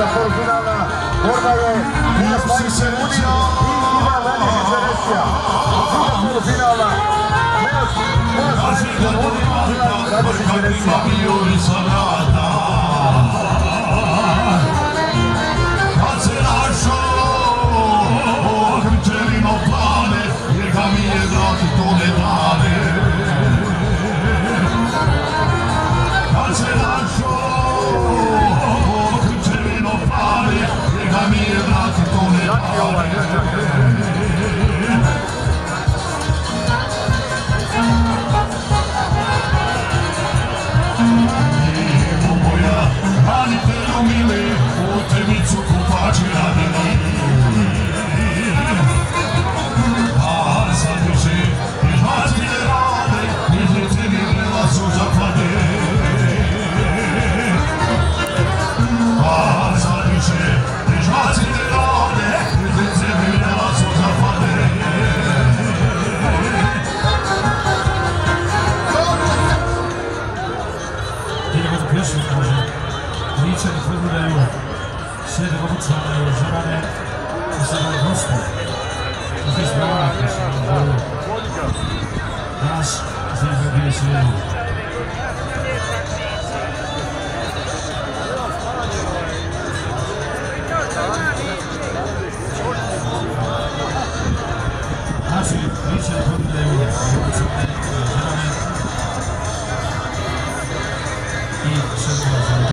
druga polufinalna borba je Miras Majić i Ivan Radić iz Venecija. Druga polufinalna Miras Majić i Ivan Radić iz Venecija. Kad se našao krčelino plane, jer ga mi je vrati to ne dane. Kad se našao krčelino plane, jer ga mi je vrati to ne dane. Ranitelju mili, u tebicu kupači radili. A sad više i žvaci ne rade, i žlice mi vrela su zapade. A sad više i žvaci ne rade, i žlice mi vrela su zapade. Idemo za pjesmu, kaže. Pričani predvodaju sve devobučane žarane i sada je goste.